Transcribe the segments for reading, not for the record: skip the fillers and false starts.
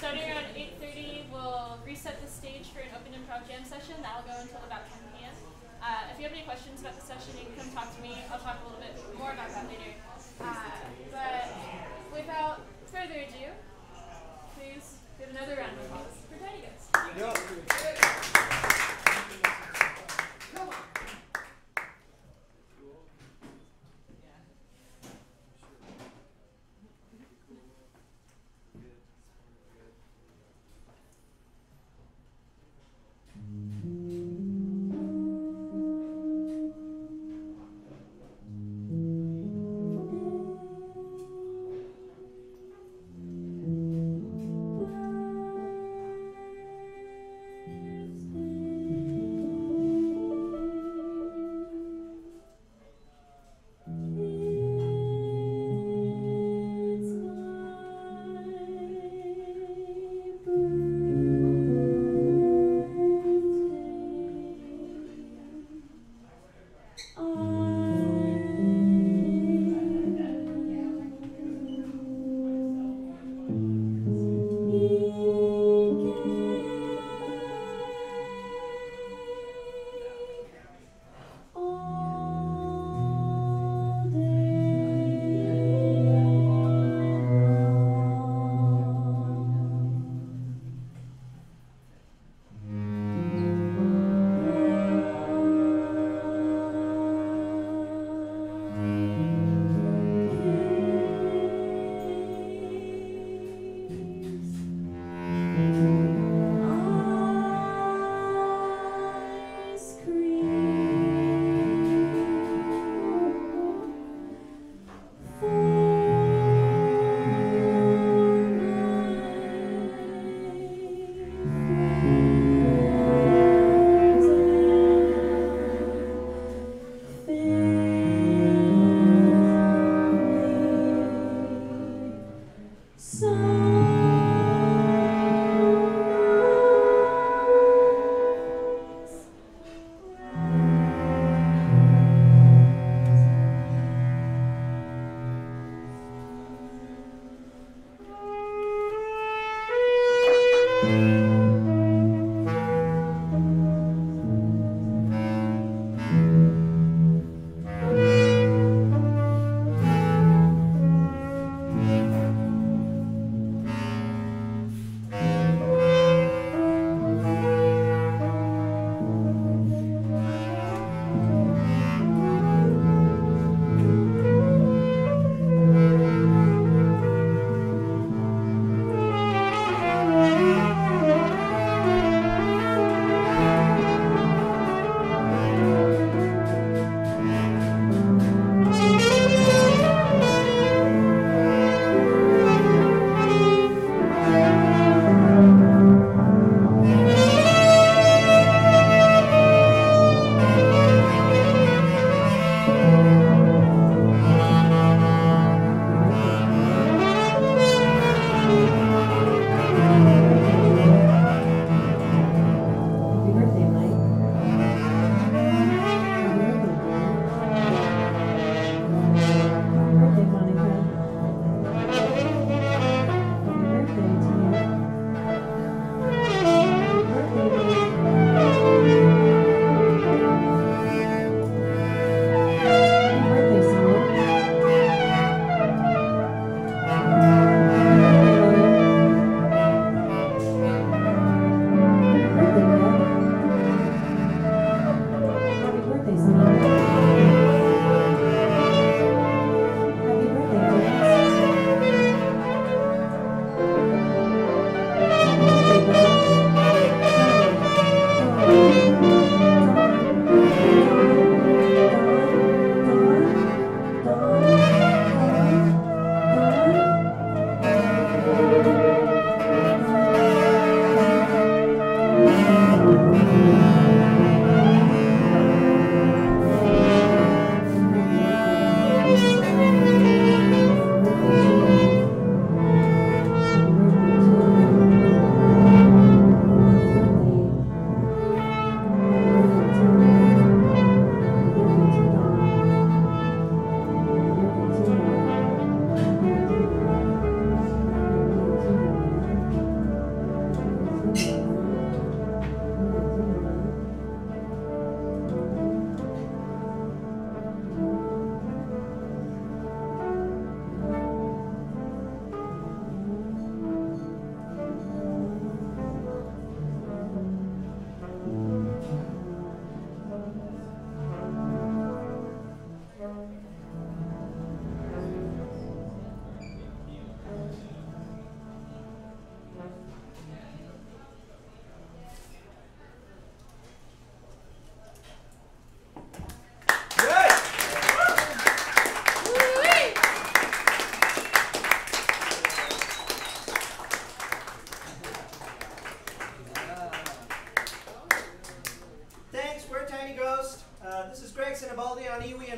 starting around 8:30, we'll reset the stage for an open improv jam session. That'll go until about 10 p.m. If you have any questions about the session, you can come talk to me. I'll talk a little bit more about that later. But without further ado, please give another round of applause for Tiny Guys. Come on.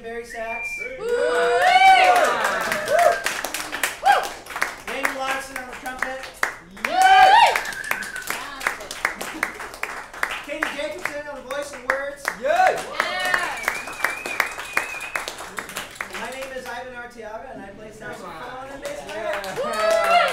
Barry sax. Woo! Raymond Larsen on the trumpet. Katie Jacobson on the voice and words. My name is Arteaga, and I play saxophone and bass guitar.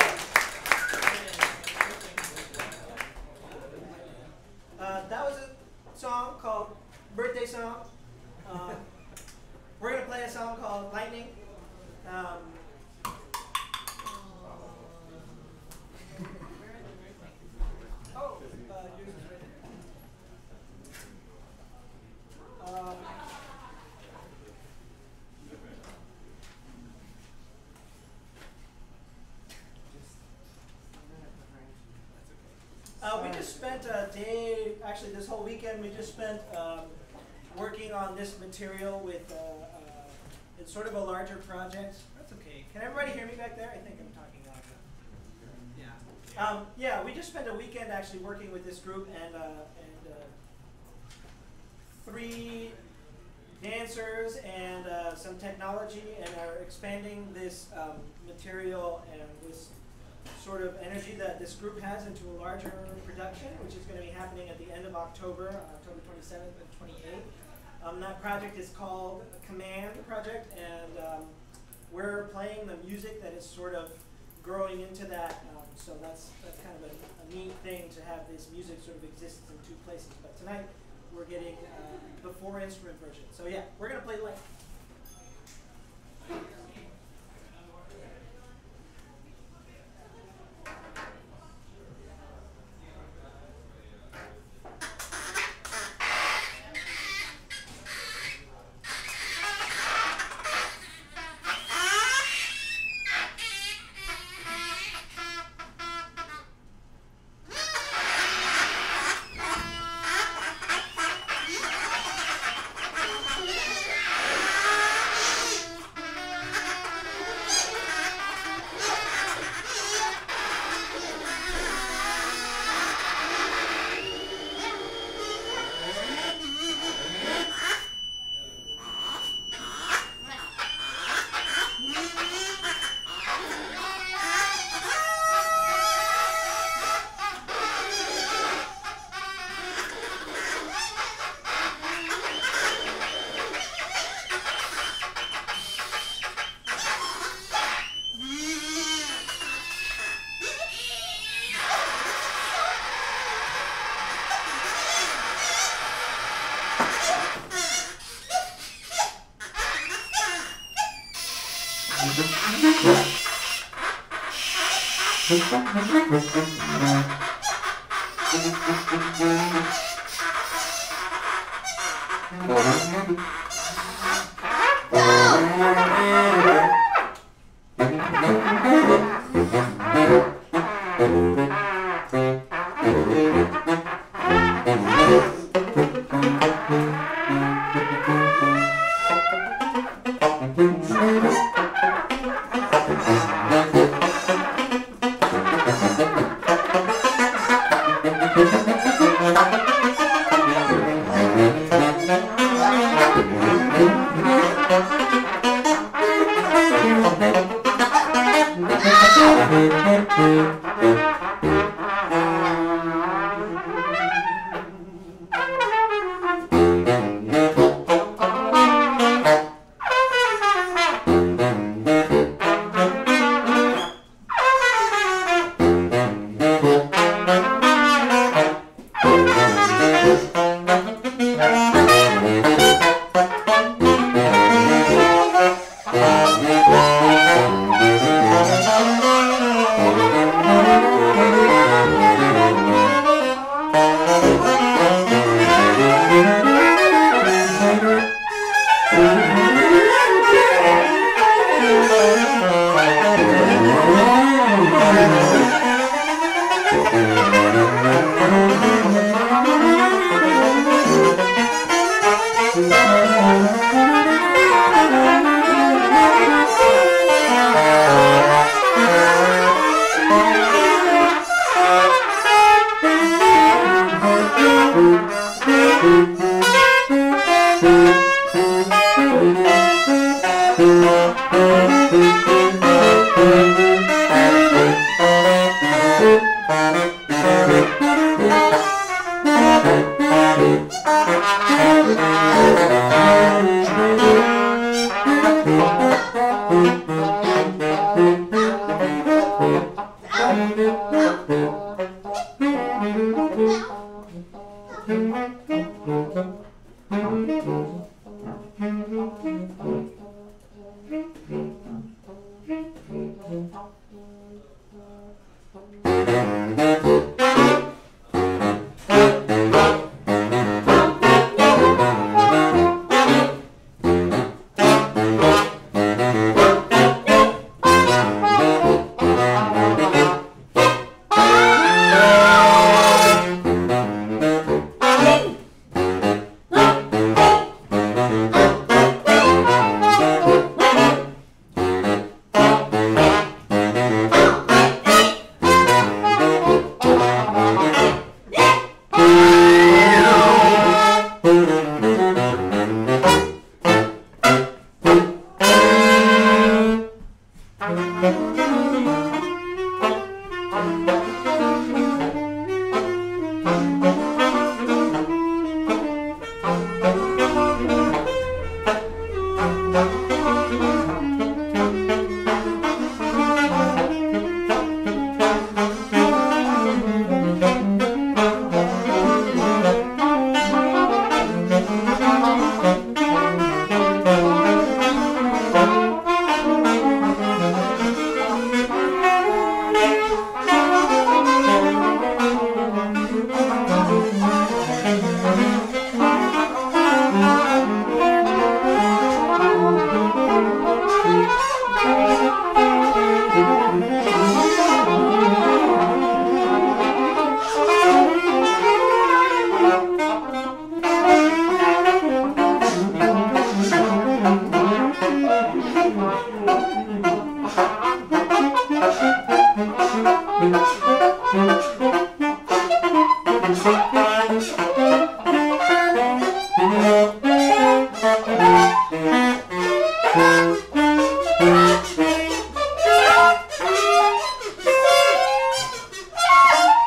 That was a song called Birthday Song. We're going to play a song called Lightning. Yours is right there. We just spent a day, actually this whole weekend, we just spent working on this material with, it's sort of a larger project. That's okay. Can everybody hear me back there? I think I'm talking loud. Yeah, we just spent a weekend actually working with this group and 3 dancers and some technology, and are expanding this material and this sort of energy that this group has into a larger production, which is going to be happening at the end of October, October 27th and 28th. That project is called Command Project, and we're playing the music that is sort of growing into that. So that's kind of a neat thing to have this music sort of exist in 2 places. But tonight we're getting the 4-instrument version. So yeah, we're going to play light.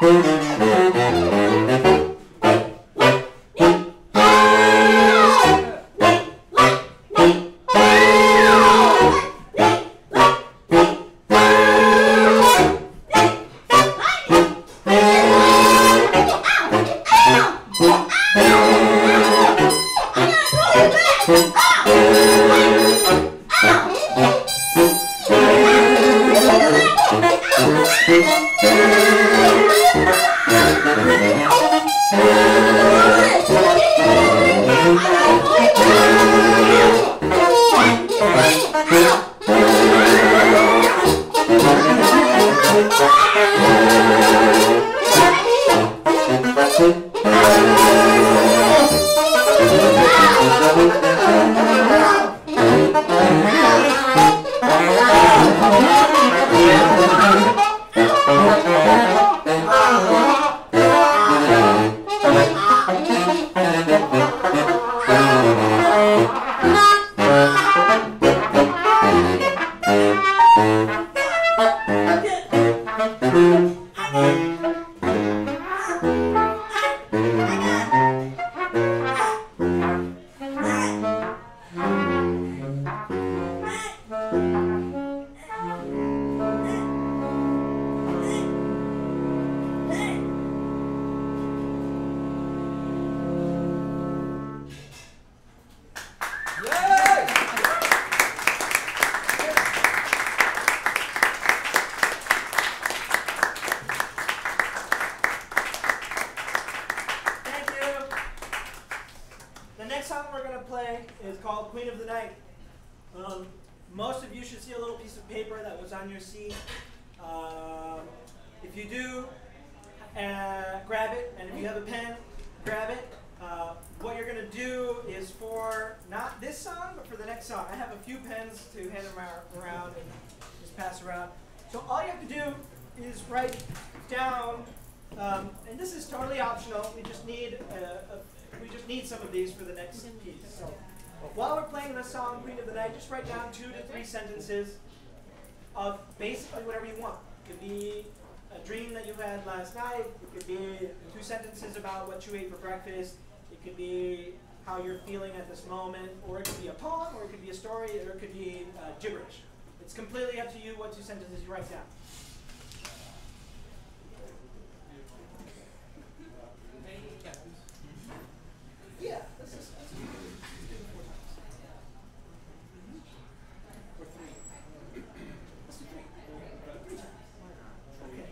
Most of you should see a little piece of paper that was on your seat. If you do, grab it, and if you have a pen, grab it. What you're going to do is for not this song, but for the next song. I have a few pens to hand them around and just pass around. So all you have to do is write down, and this is totally optional. We just need some of these for the next piece. So while we're playing the song Queen of the Night, just write down 2 to 3 sentences of basically whatever you want. It could be a dream that you had last night. It could be 2 sentences about what you ate for breakfast. It could be how you're feeling at this moment, or it could be a poem, or it could be a story, or it could be gibberish. It's completely up to you what 2 sentences you write down. Yeah, let's do 4 times. Or 3. Let's do 3. 3 times. Okay.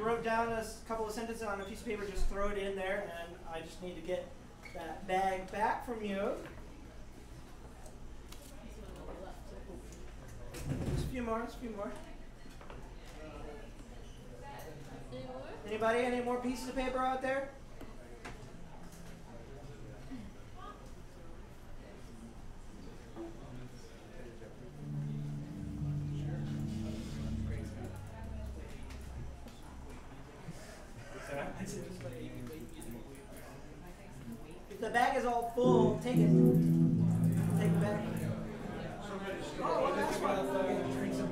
wrote down a couple of sentences on a piece of paper, just throw it in there, and I just need to get that bag back from you. Just a few more, just a few more. Anybody, any more pieces of paper out there? If the bag is all full, take it. Take it back. Oh, well, that's fine. Drink some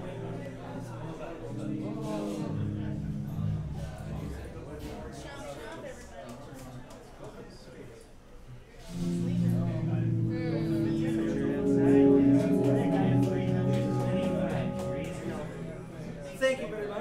Thank you very much.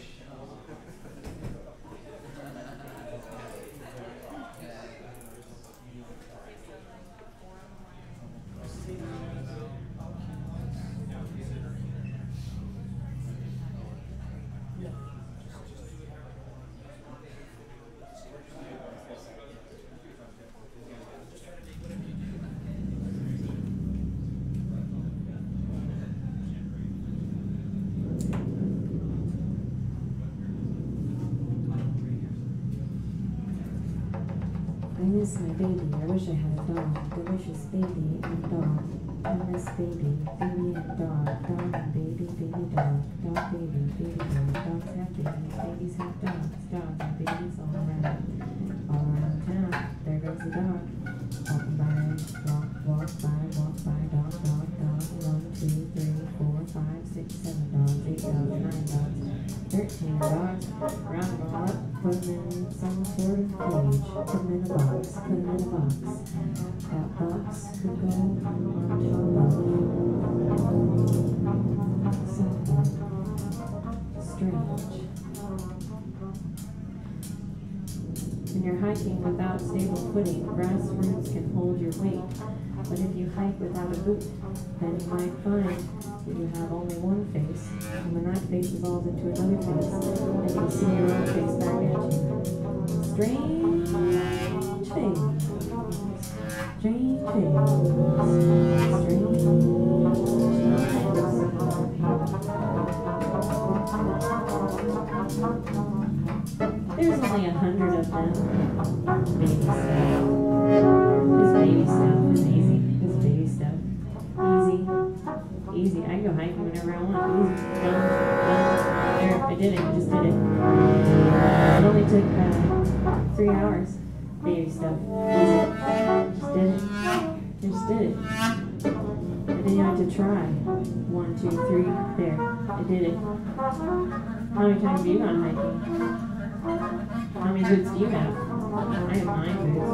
I miss my baby, I wish I had a dog, delicious baby and dog. I miss baby, baby and dog, dog and baby, baby dog, dog baby, baby dog, dogs have babies, babies have dogs, dogs and babies all around town. There goes the dog, walking by, walk by, dog, dog, dog, 1, 2, 3, 4, 5, 6, 7 dogs, 8 dogs, 9 dogs, 13 dogs, round them all up, put them in some sort of cage, put them in a box, put them in a box. That box could go onto a boat. Something strange. When you're hiking without stable footing, grass roots can hold your weight. But if you hike without a boot, then you might find that you have only one face, and when that face evolves into another face, then you'll see your own face back at you. Strange face. Strange face. Strange face. There's only 100 of them. Baby stuff. His baby stuff is easy. His baby stuff. Easy. Easy. I can go hiking whenever I want. Easy. Done. There, I did it. I just did it. It only took 3 hours. Baby stuff. Easy. Just did it. I just did it. I didn't even have to try. 1, 2, 3. There. I did it. How many times have you gone hiking? How many boots do you have? I have 9 boots.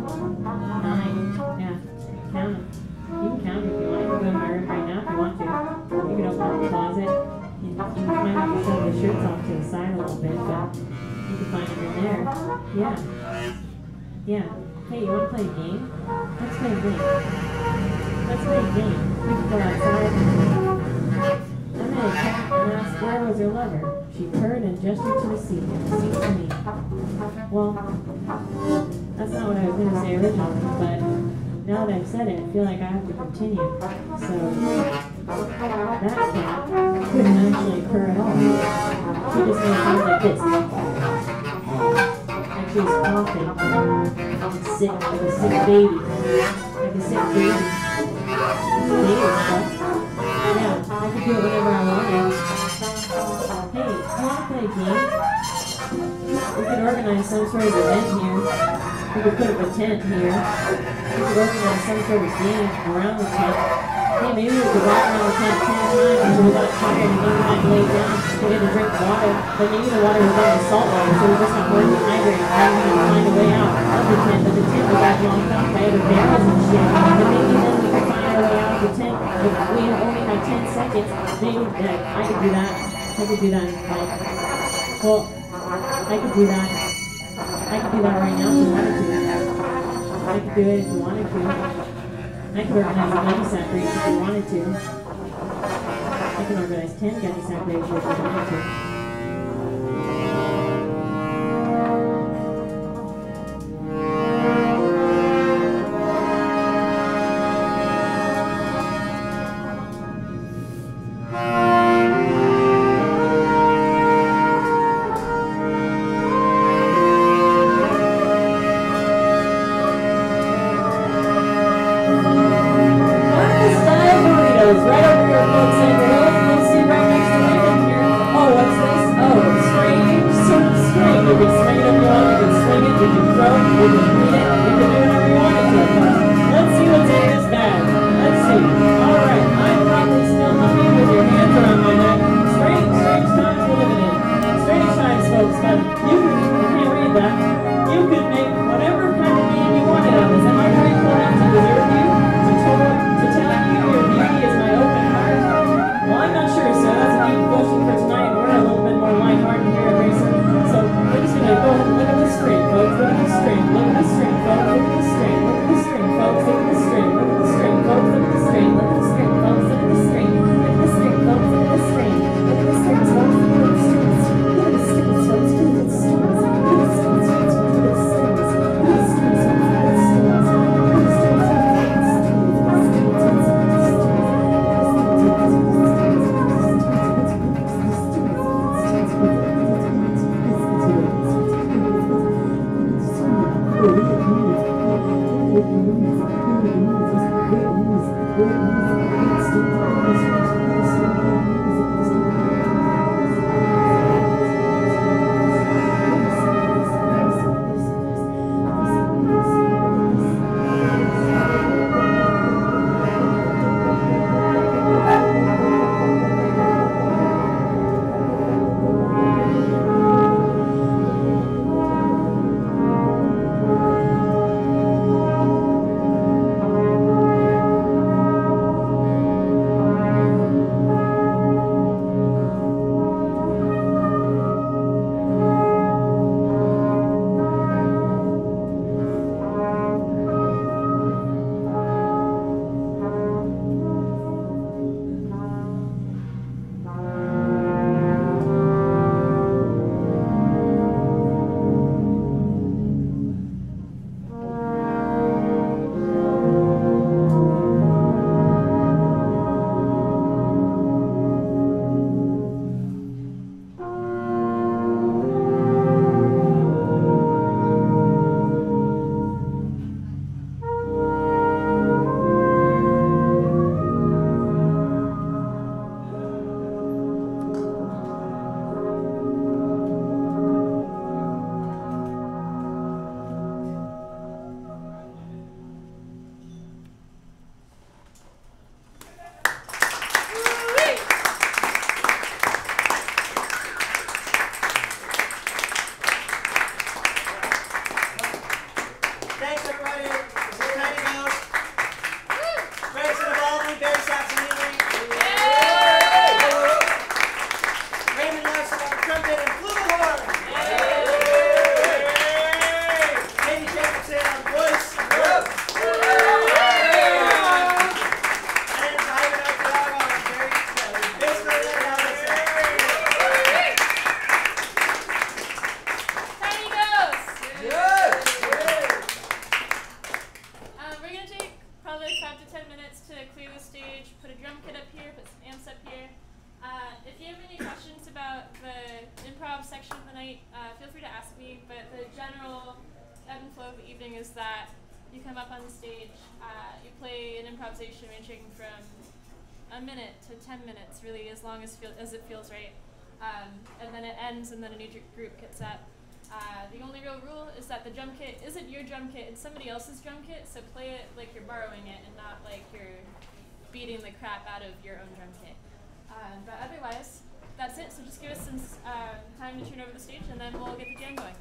9. Yeah. Count them. You can count them if you want. You can go in my room right now if you want to. You can open up the closet. You might have to shove the shirts off to the side a little bit, but you can find them in there. Yeah. Yeah. Hey, you want to play a game? Let's play a game. Let's play a game. We can go outside. I met a cat and asked where was her lover. She purred and gestured to the sea, and the sea to me. Well, that's not what I was going to say originally, but now that I've said it, I feel like I have to continue. So, that cat couldn't actually purr at all. She just made sounds like this. Like she was coughing. Sick, like a sick baby. Like a sick baby. Baby stuff. Yeah, I could do it whenever I wanted. Hey, do you want to play a game? We could organize some sort of event here. We could put up a tent here. We could organize some sort of game around the tent. Hey, maybe we could walk around the tent 10 times until we got tired and maybe we had to lay down. We had to drink water, but maybe the water was only salt water, so we just not worth the hydrate. Then we had to find a way out of the tent, but the tent was that locked up by other barrels and shit. But maybe then we could find our way out of the tent. If we only had 10 seconds, maybe I could do that. I could do that, like, well, I could do that. I could do that right now if you wanted to. I could do it if you wanted to. I could organize a gunny sack race if you wanted to. I can organize 10 gunny sack races if you wanted to. goes. Right over here, folks. And we'll see right next to Raymond here. Oh, what's this? Oh, strange sort of swing. You can swing it if you want. You can swing it. You can throw it. You can beat it. You can do whatever you want to it. Let's see what's in this bag. Let's see. All right. I'm probably still humming with your hands around my neck. Strange times we're living in. Strange times, folks. But you can't read that. You could make whatever kind of meaning you wanted on this. Am I grateful enough to deserve you? To tell you your beauty is my open heart? Well, I'm not sure, so that's a deep question for tonight. We're a little bit more lighthearted here at Racer. So we're just going to go ahead and look at the string, folks. Look at the string. Look at the string, folks. Look at the string. Look at the string, folks. Look at the string. Look at the string, folks. Look at the string. Look at the string, folks. Look at the string. Look at the string, folks. Look at the string. Look at the strings, folks. Look at the strings. Look at the strings, folks. Look at the strings. Look at the strings, folks. Look at the strings. Look at the strings, folks. Look at the strings. Look at the strings, folks. Raymond Larsen on trumpet and flugelhorn. Dio Jean-Baptiste on voice. And Arteaga on bass clarinet and alto. Tiny goes. Yes. We're going to take probably 5 to 10 minutes to clear the stage, put a drum kit up here, put some amps up here. If you have any questions about the improv section of the night, feel free to ask me, but the general ebb and flow of the evening is that you come up on the stage, you play an improvisation ranging from a minute to 10 minutes, really, as long as it feels right. And then it ends, and then a new group gets up. The only real rule is that the drum kit isn't your drum kit, it's somebody else's drum kit, so play it like you're borrowing it and not like you're beating the crap out of your own drum kit. But otherwise, that's it, so just give us some time to turn over the stage and then we'll get the jam going.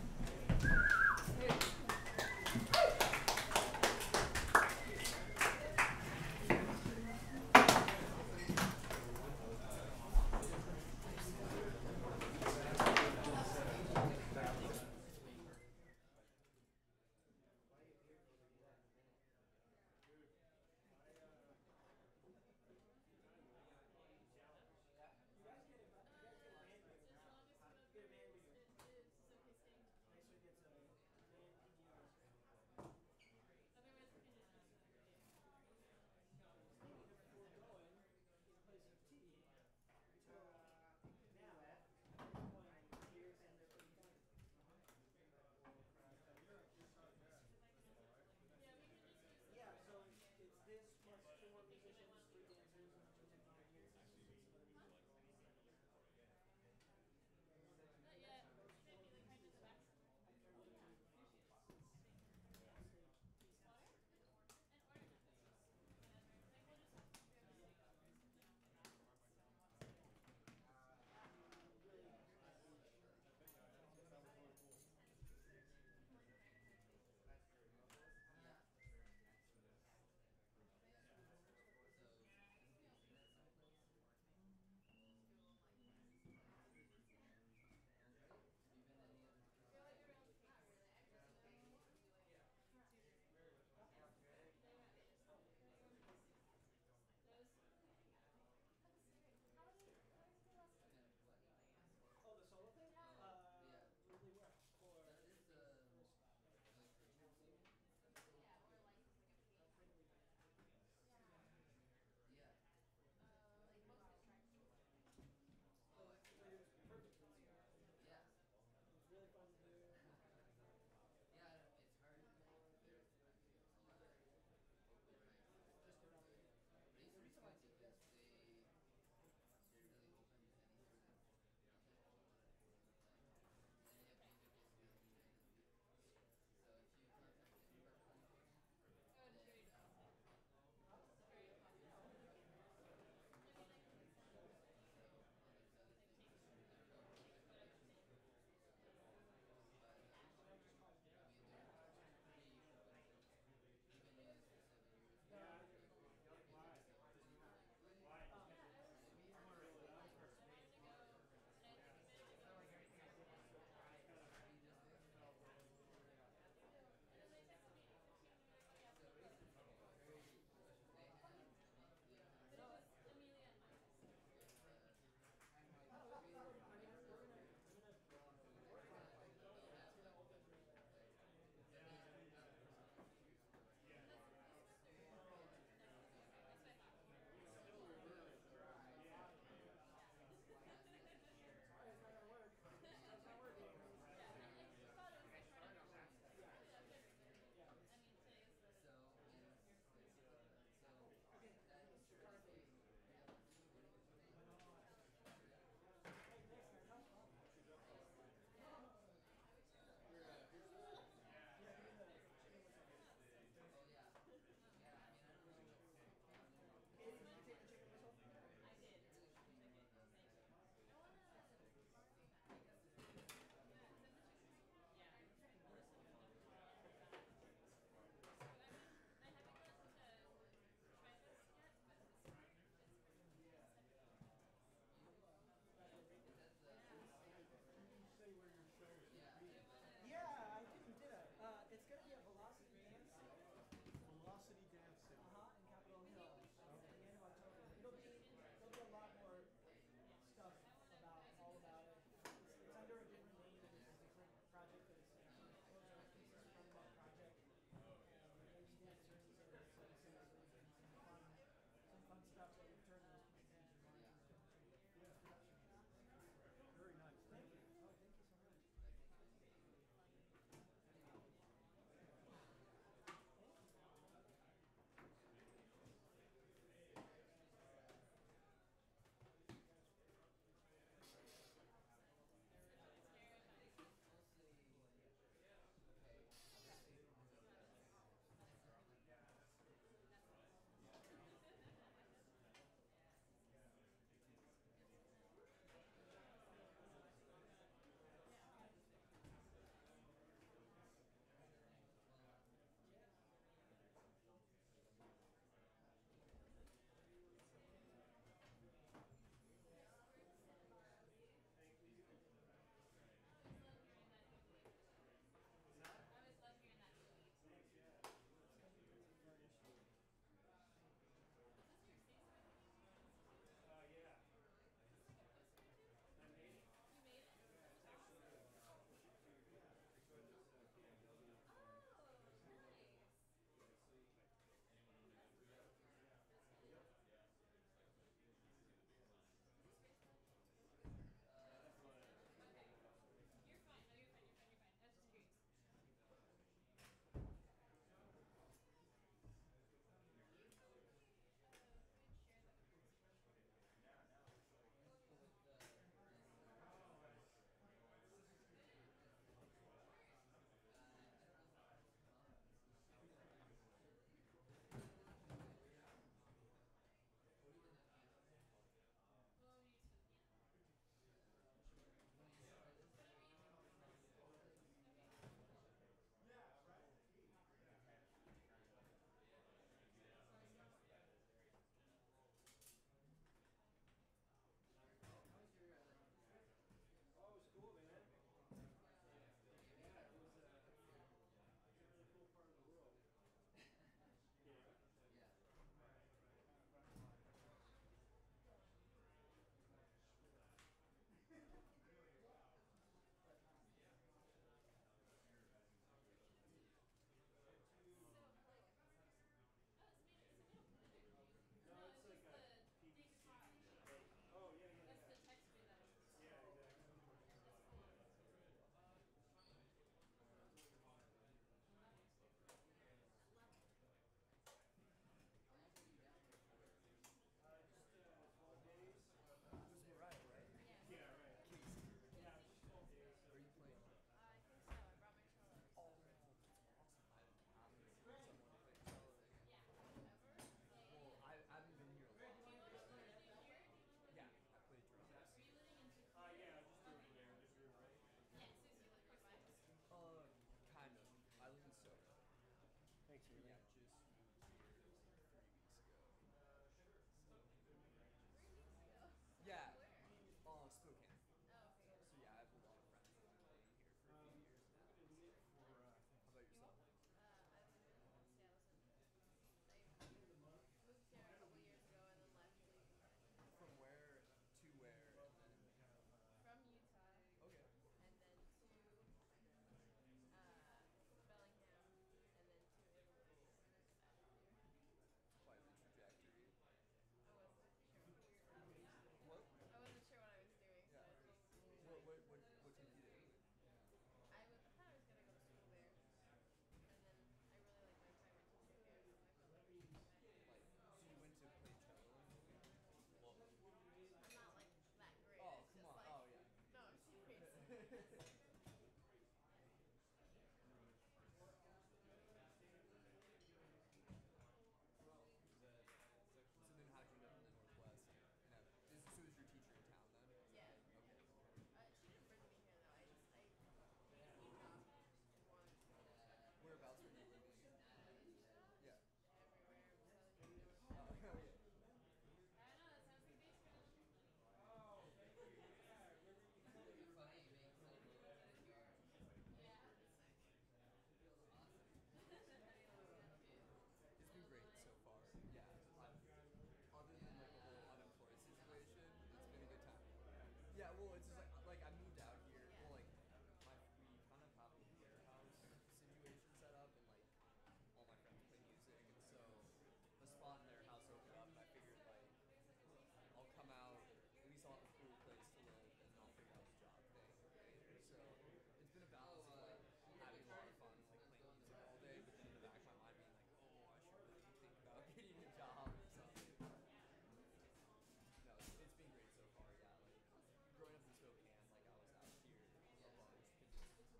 well, it's just like I moved out here. Well, like we kind of have a warehouse situation set up, and like all my friends play music, and so the spot in their house opened up, and I figured like I'll come out. At least I'll have a cool place to live, and I'll figure out the job thing later. So it's been a balance of like having a lot of fun, like playing music all day, but then in the back of my mind being like, oh, I should really think about getting a job or something. No, it's been great so far. Yeah, like growing up in Spokane, like I was out here a bunch because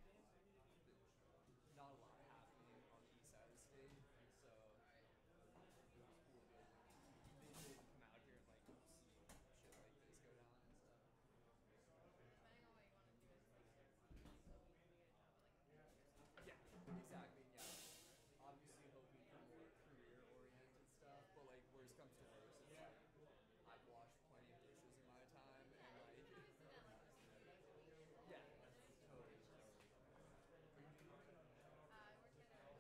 not a lot happening on the east side of the state, so it was cool to visit and come out here and like see shit like this go down and stuff. Depending on what you want to do as like so we can get a job like Yeah, exactly. Yeah, obviously hoping for more career-oriented stuff, but like worst comes to worst, it's like I've washed plenty of dishes in my time, and like yeah, totally. I worked at a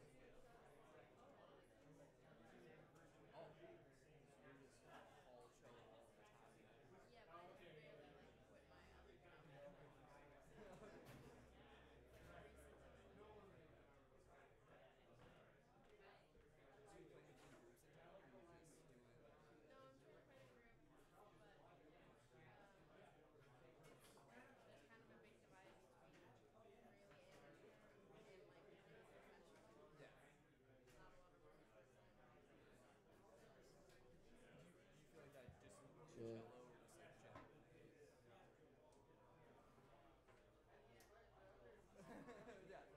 Oh, you're just all cello all the time. yeah, but I just barely like quit my other job. So you playing with two groups in town, or you just doing? No, I'm trying to find a group, but there's kind of a big divide between really amateur and like really professional. Yeah. Not a lot of room for Do you feel like that just with cello or just like generally? Yeah.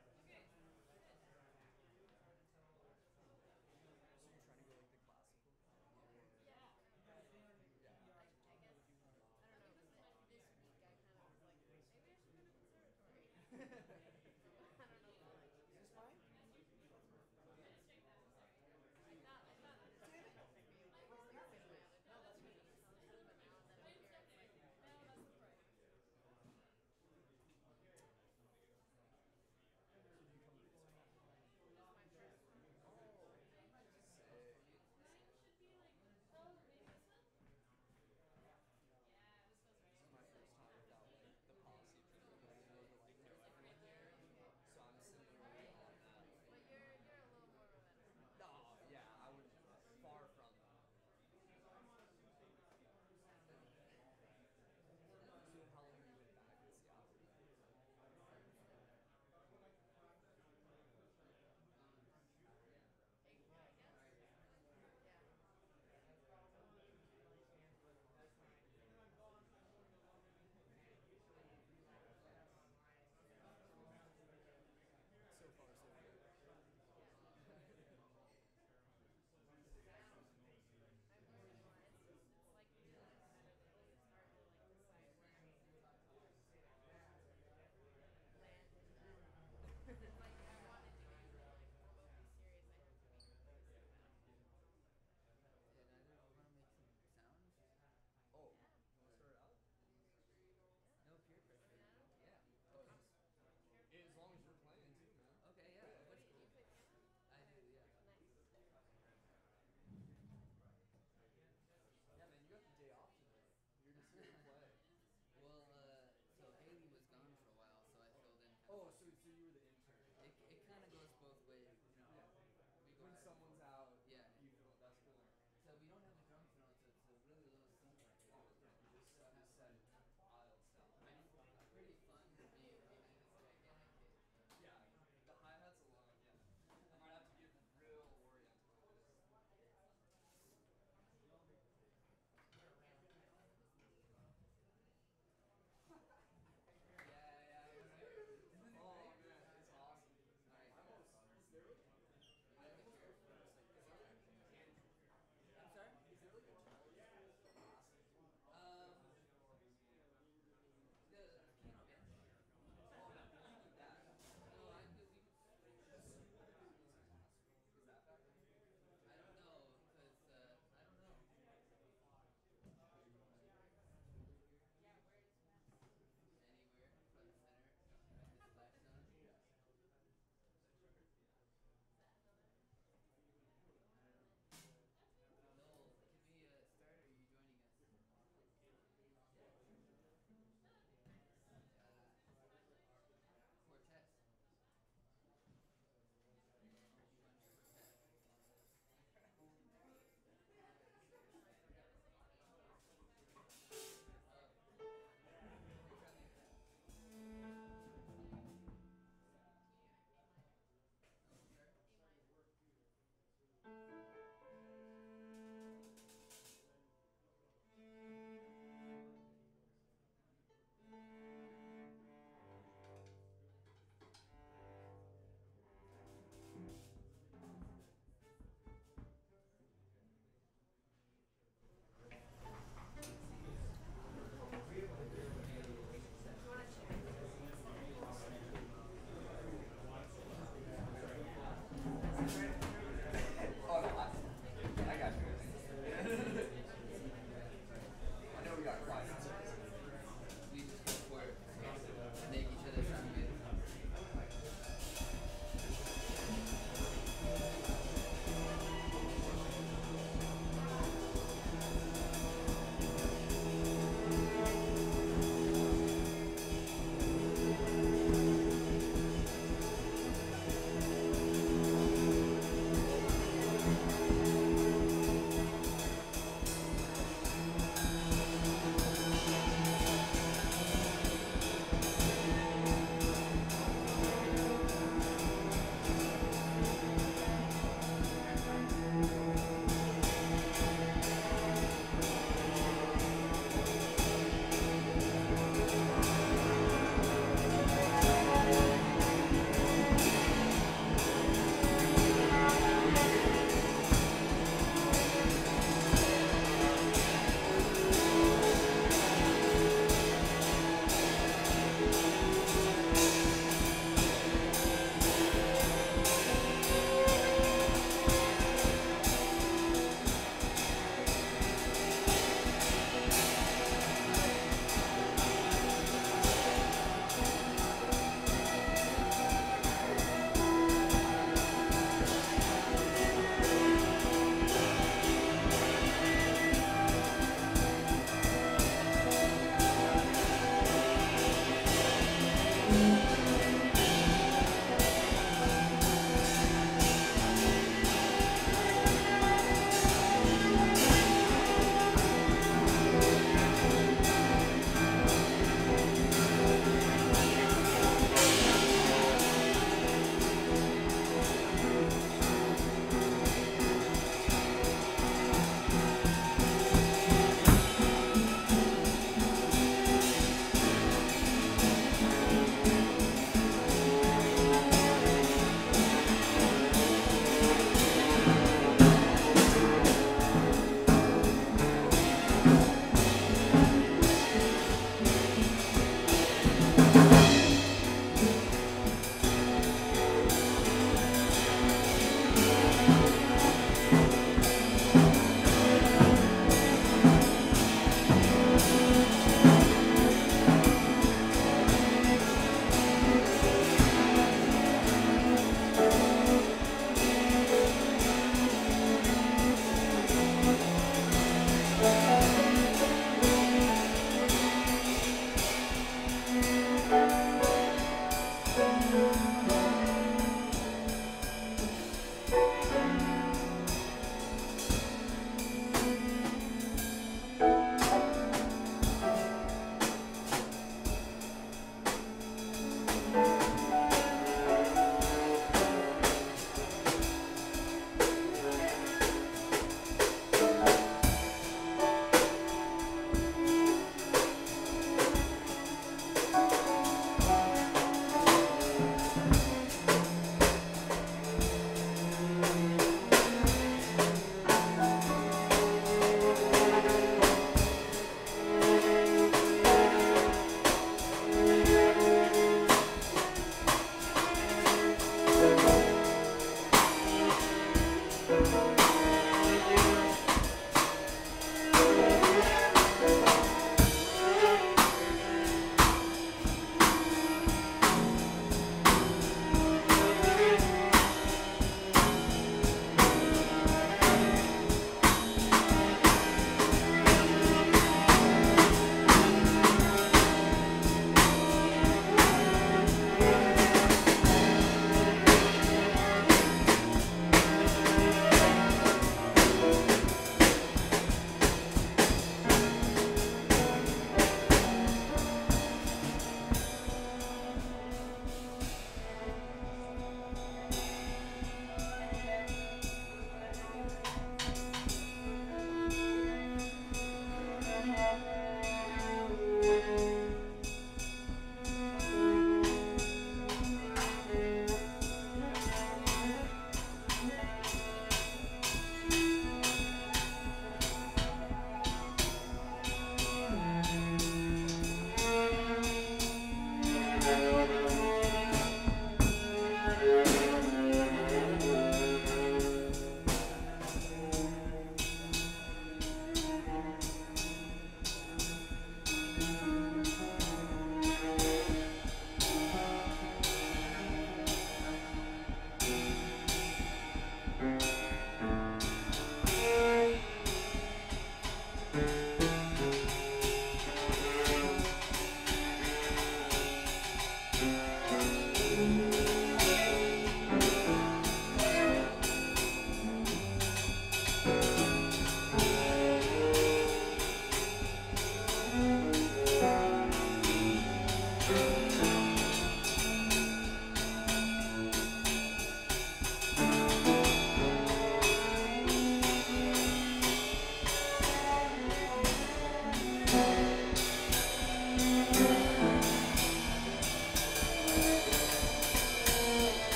So you're trying to go like the classical? Yeah. Yeah. I guess, I don't know, this week I kind of was like, maybe I should go to conservatory. I don't know why. Is this mine? I thought this would be a way to fit my other job.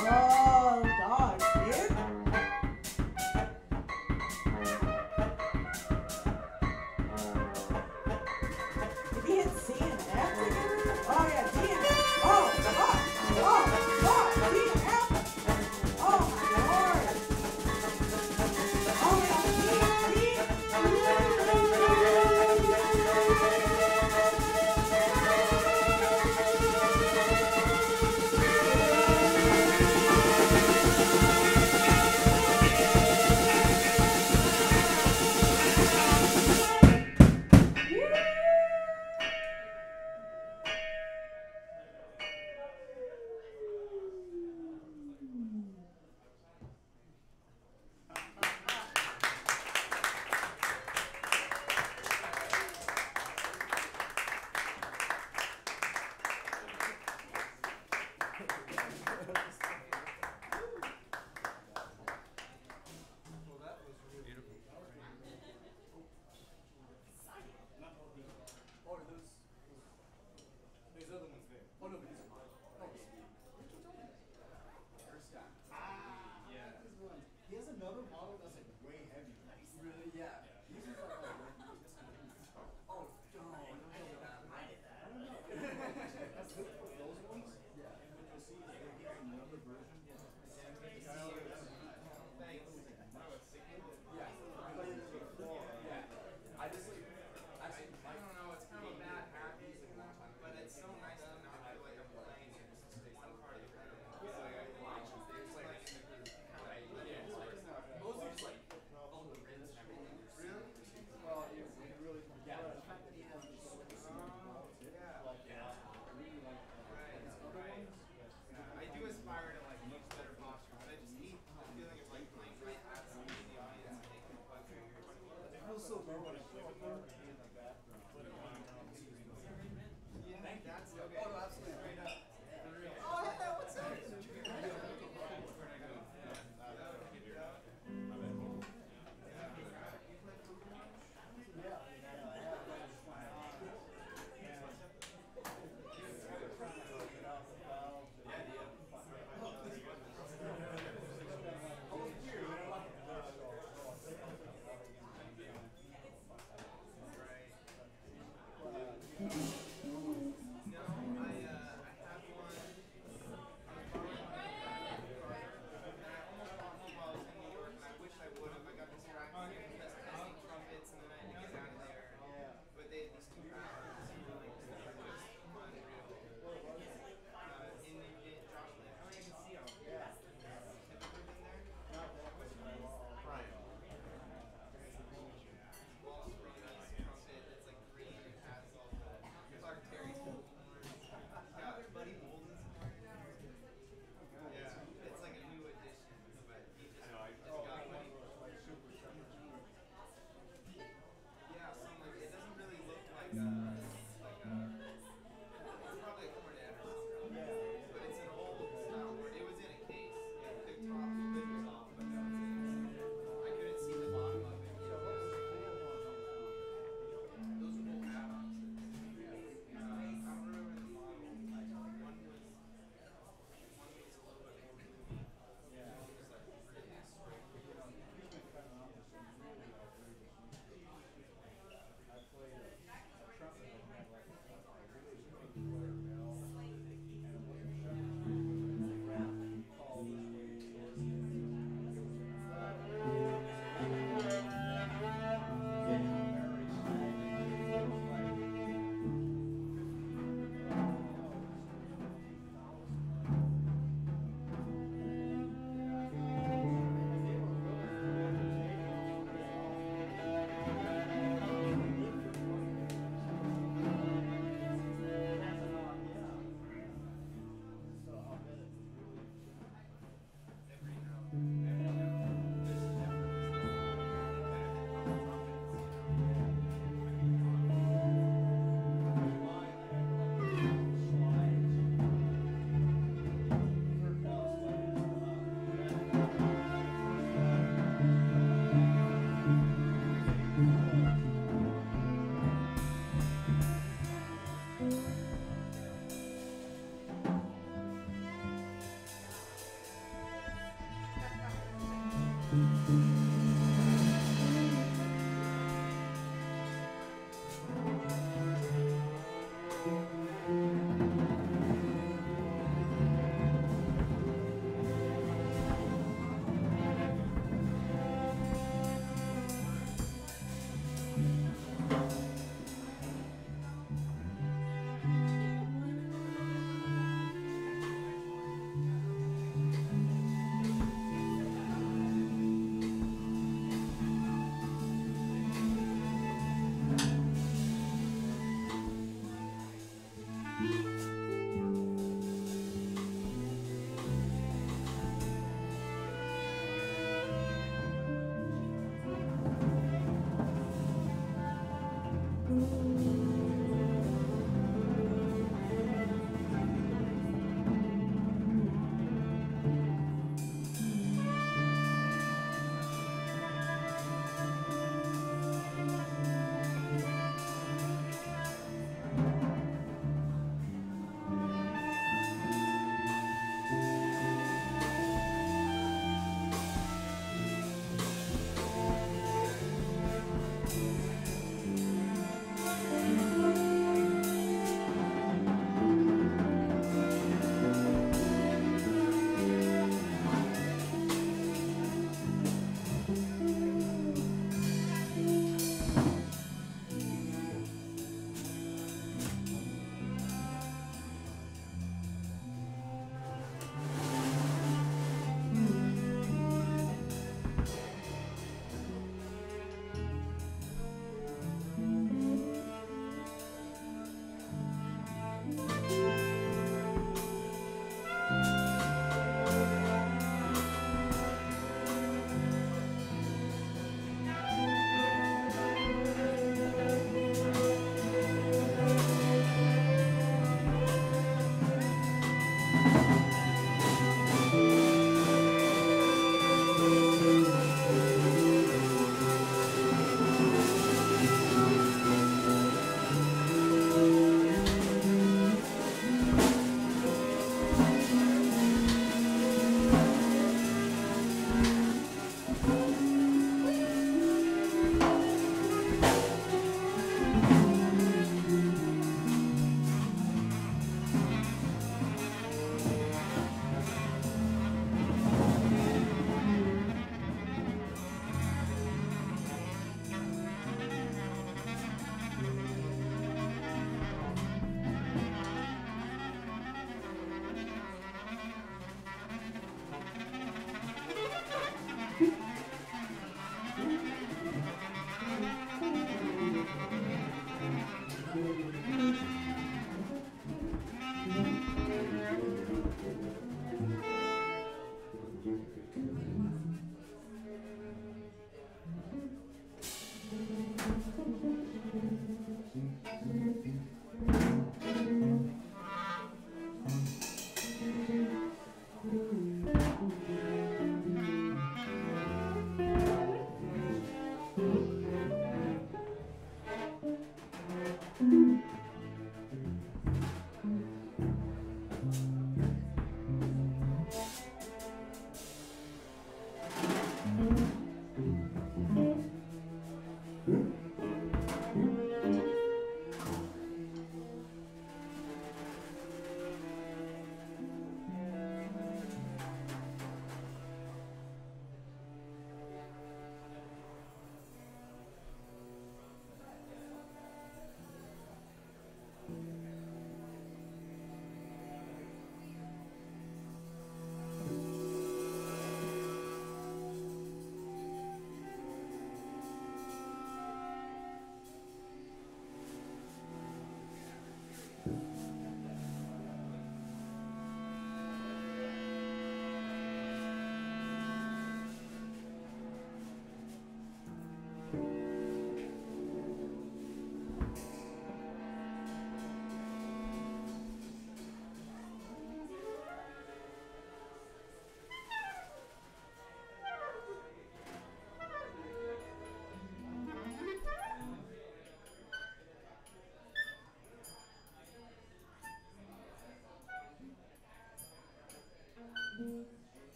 Oh, dog, dude. Did he hit C and F together? Oh, yeah, D and F. Oh, D and F. Oh, my Lord. Oh, yeah, D.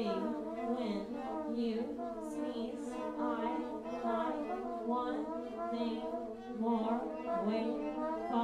thing when you sneeze. I, one thing more, wait,